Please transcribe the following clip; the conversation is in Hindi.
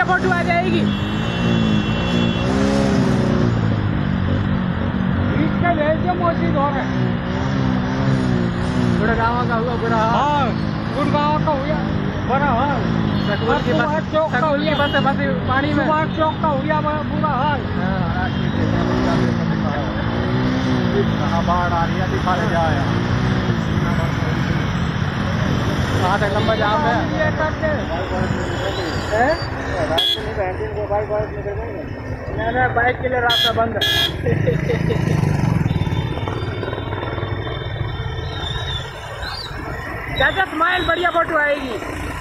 फोटो आ जाएगी। इसका भेज दो मोची धोरे। गुड़गांव का हुआ बुरा हाल। हाँ, गुड़गांव का हुआ बुरा हाल। सकूल की बस पानी में। चौक का हुआ बुरा हाल। कहाँ बाढ़ आ रही है, दिखाने जा रहे हैं। कहाँ तक लंबा जाम है? नहीं, बाइक के लिए रास्ता बंद है। चाचा स्माइल, बढ़िया फोटो आएगी।